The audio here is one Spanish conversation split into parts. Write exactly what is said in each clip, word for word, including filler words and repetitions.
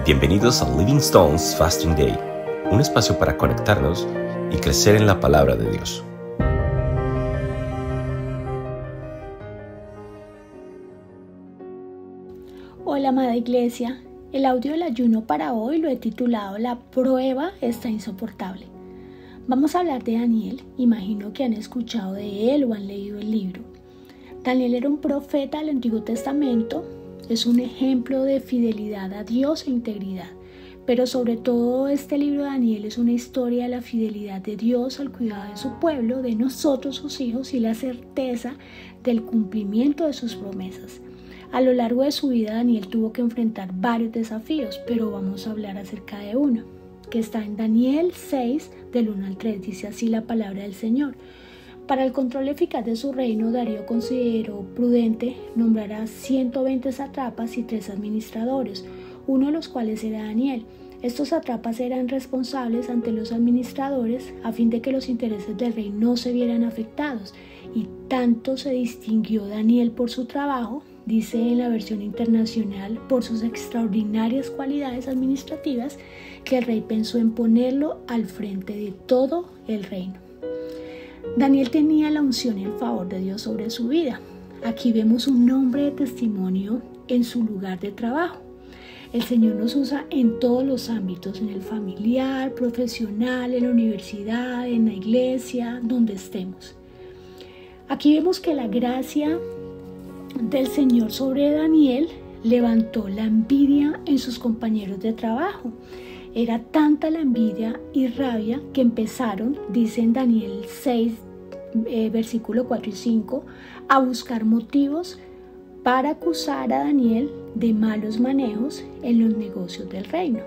Bienvenidos a Living Stones Fasting Day, un espacio para conectarnos y crecer en la palabra de Dios. Hola amada iglesia, el audio del ayuno para hoy lo he titulado La prueba está insoportable. Vamos a hablar de Daniel, imagino que han escuchado de él o han leído el libro. Daniel era un profeta del Antiguo Testamento, es un ejemplo de fidelidad a Dios e integridad, pero sobre todo este libro de Daniel es una historia de la fidelidad de Dios al cuidado de su pueblo, de nosotros sus hijos y la certeza del cumplimiento de sus promesas. A lo largo de su vida Daniel tuvo que enfrentar varios desafíos, pero vamos a hablar acerca de uno, que está en Daniel seis, del uno al tres, dice así la palabra del Señor. Para el control eficaz de su reino, Darío consideró prudente nombrar a ciento veinte sátrapas y tres administradores, uno de los cuales era Daniel. Estos sátrapas eran responsables ante los administradores a fin de que los intereses del rey no se vieran afectados, y tanto se distinguió Daniel por su trabajo, dice en la versión internacional, por sus extraordinarias cualidades administrativas, que el rey pensó en ponerlo al frente de todo el reino. Daniel tenía la unción y el favor de Dios sobre su vida. Aquí vemos un hombre de testimonio en su lugar de trabajo. El Señor nos usa en todos los ámbitos, en el familiar, profesional, en la universidad, en la iglesia, donde estemos. Aquí vemos que la gracia del Señor sobre Daniel levantó la envidia en sus compañeros de trabajo. Era tanta la envidia y rabia que empezaron, dice en Daniel seis, eh, versículo cuatro y cinco, a buscar motivos para acusar a Daniel de malos manejos en los negocios del reino.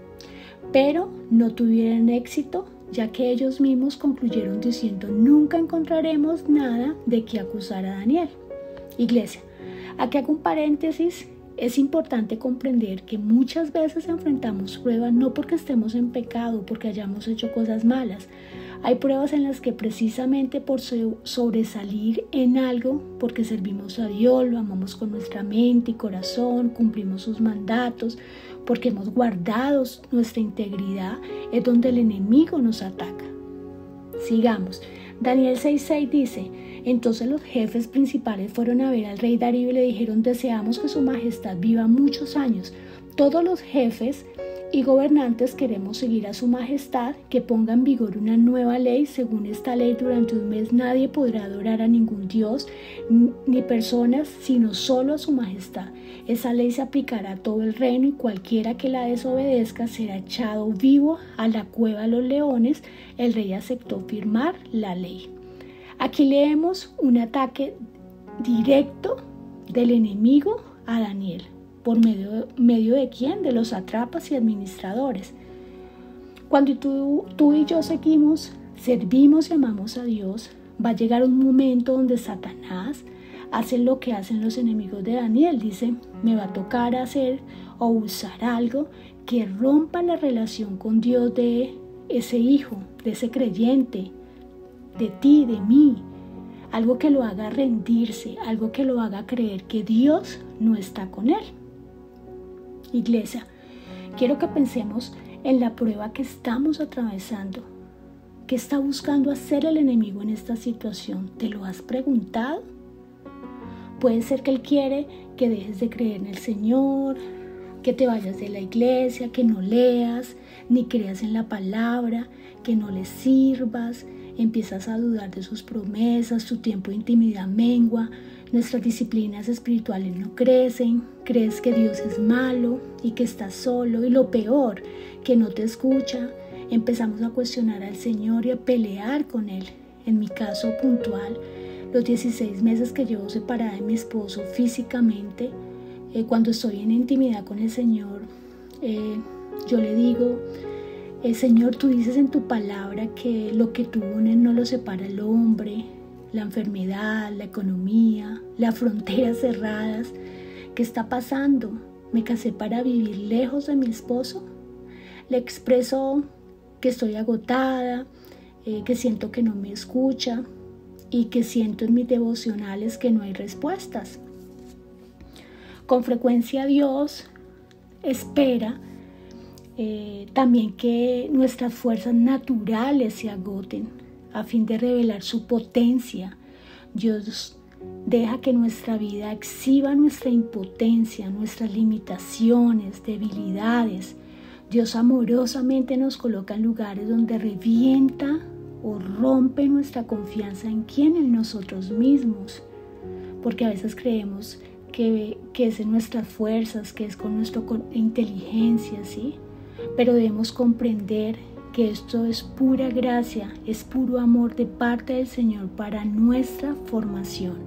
Pero no tuvieron éxito, ya que ellos mismos concluyeron diciendo: nunca encontraremos nada de qué acusar a Daniel. Iglesia, aquí hago un paréntesis. Es importante comprender que muchas veces enfrentamos pruebas no porque estemos en pecado, porque hayamos hecho cosas malas. Hay pruebas en las que precisamente por sobresalir en algo, porque servimos a Dios, lo amamos con nuestra mente y corazón, cumplimos sus mandatos, porque hemos guardado nuestra integridad, es donde el enemigo nos ataca. Sigamos. Daniel seis seis dice: entonces los jefes principales fueron a ver al rey Darío y le dijeron: deseamos que su majestad viva muchos años. Todos los jefes y gobernantes queremos seguir a su majestad, que ponga en vigor una nueva ley. Según esta ley, durante un mes nadie podrá adorar a ningún dios ni personas, sino solo a su majestad. Esa ley se aplicará a todo el reino y cualquiera que la desobedezca será echado vivo a la cueva de los leones. El rey aceptó firmar la ley. Aquí leemos un ataque directo del enemigo a Daniel. ¿Por medio, medio de quién? De los sátrapas y administradores. Cuando tú, tú y yo seguimos, servimos y amamos a Dios, va a llegar un momento donde Satanás hace lo que hacen los enemigos de Daniel. Dice: me va a tocar hacer o usar algo que rompa la relación con Dios de ese hijo, de ese creyente, de ti, de mí. Algo que lo haga rendirse, algo que lo haga creer que Dios no está con él. Iglesia, quiero que pensemos en la prueba que estamos atravesando. ¿Qué está buscando hacer el enemigo en esta situación? ¿Te lo has preguntado? Puede ser que él quiere que dejes de creer en el Señor, que te vayas de la iglesia, que no leas, ni creas en la palabra, que no le sirvas, empiezas a dudar de sus promesas, tu tiempo de intimidad mengua, nuestras disciplinas espirituales no crecen, crees que Dios es malo y que estás solo, y lo peor, que no te escucha. Empezamos a cuestionar al Señor y a pelear con Él. En mi caso puntual, los dieciséis meses que llevo separada de mi esposo físicamente, eh, cuando estoy en intimidad con el Señor, eh, yo le digo: eh, Señor, tú dices en tu palabra que lo que tú unes no lo separa el hombre. La enfermedad, la economía, las fronteras cerradas. ¿Qué está pasando? ¿Me casé para vivir lejos de mi esposo? Le expreso que estoy agotada, eh, que siento que no me escucha y que siento en mis devocionales que no hay respuestas. Con frecuencia Dios espera Eh, también que nuestras fuerzas naturales se agoten a fin de revelar su potencia. Dios deja que nuestra vida exhiba nuestra impotencia, nuestras limitaciones, debilidades. Dios amorosamente nos coloca en lugares donde revienta o rompe nuestra confianza en quién, en nosotros mismos, porque a veces creemos que, que es en nuestras fuerzas, que es con nuestra inteligencia, ¿sí? Pero debemos comprender que esto es pura gracia, es puro amor de parte del Señor para nuestra formación.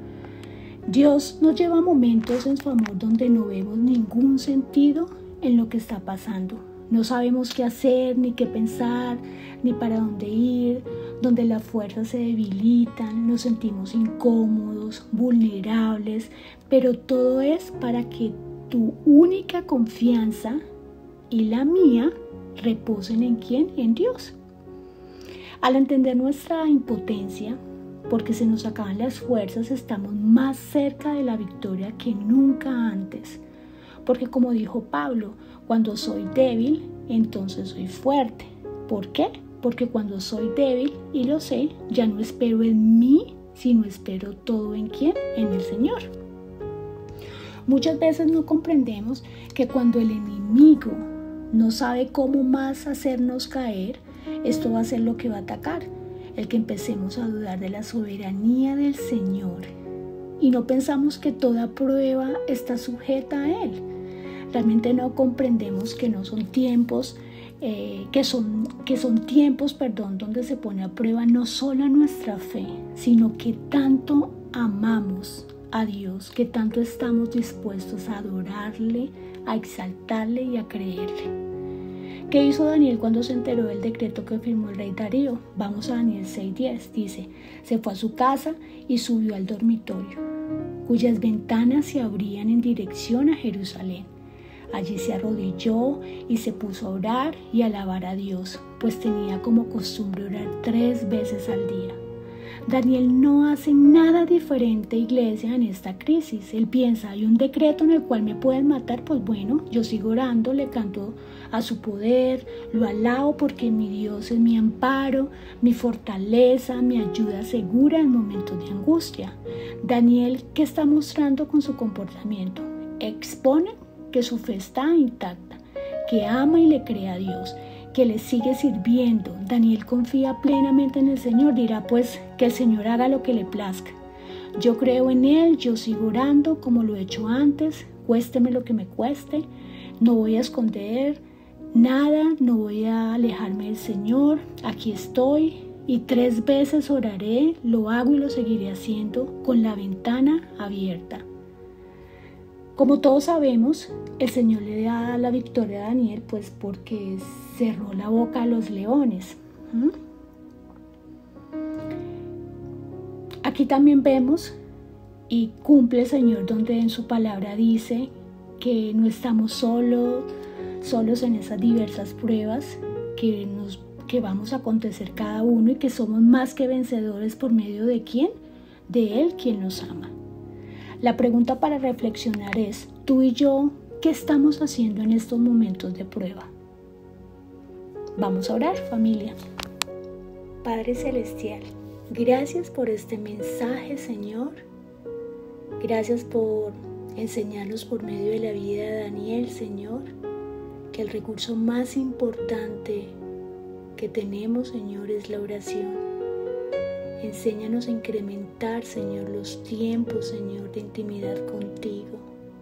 Dios nos lleva a momentos en su amor donde no vemos ningún sentido en lo que está pasando. No sabemos qué hacer, ni qué pensar, ni para dónde ir, donde las fuerzas se debilitan, nos sentimos incómodos, vulnerables, pero todo es para que tu única confianza y la mía reposen en quién, en Dios. Al entender nuestra impotencia, porque se nos acaban las fuerzas, estamos más cerca de la victoria que nunca antes. Porque como dijo Pablo, cuando soy débil, entonces soy fuerte. ¿Por qué? Porque cuando soy débil y lo sé, ya no espero en mí, sino espero todo en quién, en el Señor. Muchas veces no comprendemos que cuando el enemigo no sabe cómo más hacernos caer, esto va a ser lo que va a atacar, el que empecemos a dudar de la soberanía del Señor y no pensamos que toda prueba está sujeta a Él. Realmente no comprendemos que no son tiempos, eh, que son, que son tiempos, perdón, donde se pone a prueba no solo nuestra fe, sino que tanto amamos a Dios, que tanto estamos dispuestos a adorarle, a exaltarle y a creerle. ¿Qué hizo Daniel cuando se enteró del decreto que firmó el rey Darío? Vamos a Daniel seis diez, dice, se fue a su casa y subió al dormitorio, cuyas ventanas se abrían en dirección a Jerusalén. Allí se arrodilló y se puso a orar y a alabar a Dios, pues tenía como costumbre orar tres veces al día. Daniel no hace nada diferente, iglesia, en esta crisis. Él piensa, hay un decreto en el cual me pueden matar, pues bueno, yo sigo orando, le canto a su poder, lo alabo porque mi Dios es mi amparo, mi fortaleza, mi ayuda segura en momentos de angustia. Daniel, ¿qué está mostrando con su comportamiento? Expone que su fe está intacta, que ama y le cree a Dios, que le sigue sirviendo. Daniel confía plenamente en el Señor, dirá pues que el Señor haga lo que le plazca. Yo creo en Él, yo sigo orando como lo he hecho antes, cuésteme lo que me cueste, no voy a esconder nada, no voy a alejarme del Señor, aquí estoy y tres veces oraré, lo hago y lo seguiré haciendo con la ventana abierta. Como todos sabemos, el Señor le da la victoria a Daniel pues porque cerró la boca a los leones. ¿Mm? Aquí también vemos y cumple el Señor donde en su palabra dice que no estamos solos, solos en esas diversas pruebas que, nos, que vamos a acontecer cada uno y que somos más que vencedores por medio de ¿quién? De Él quien nos ama. La pregunta para reflexionar es, tú y yo, ¿qué estamos haciendo en estos momentos de prueba? Vamos a orar, familia. Padre Celestial, gracias por este mensaje, Señor. Gracias por enseñarnos por medio de la vida de Daniel, Señor, que el recurso más importante que tenemos, Señor, es la oración. Enséñanos a incrementar, Señor, los tiempos, Señor, de intimidad contigo.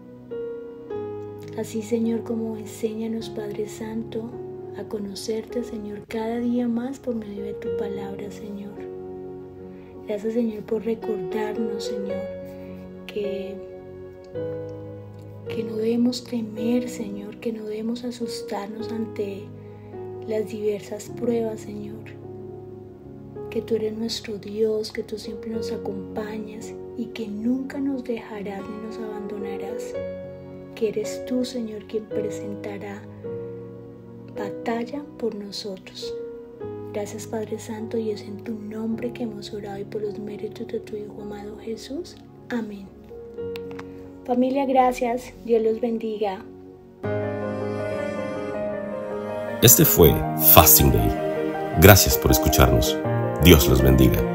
Así, Señor, como enséñanos, Padre Santo, a conocerte, Señor, cada día más por medio de tu palabra, Señor. Gracias, Señor, por recordarnos, Señor, que, que no debemos temer, Señor, que no debemos asustarnos ante las diversas pruebas, Señor. Que tú eres nuestro Dios, que tú siempre nos acompañas y que nunca nos dejarás ni nos abandonarás. Que eres tú, Señor, quien presentará batalla por nosotros. Gracias, Padre Santo, y es en tu nombre que hemos orado y por los méritos de tu Hijo amado Jesús. Amén. Familia, gracias. Dios los bendiga. Este fue Fasting Day. Gracias por escucharnos. Dios los bendiga.